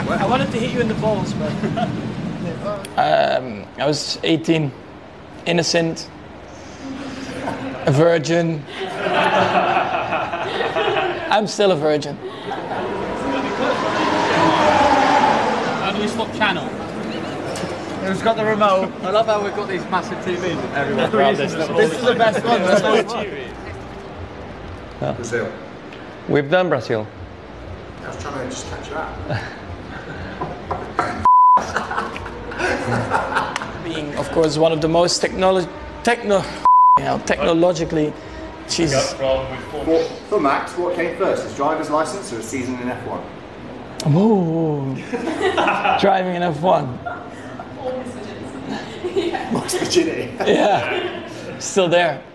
I wanted to hit you in the balls, but... I was 18, innocent, a virgin. I'm still a virgin. How do we swap channel? Who's got the remote? I love how we've got these massive TVs and everyone This is the best one. Brazil. We've done Brazil. I was trying to just catch you out. Being, of course, one of the most technologically, Jesus. For Max, what came first, his driver's license or a season in F1? Ooh. Driving in F1. Most virginity. Yeah, still there.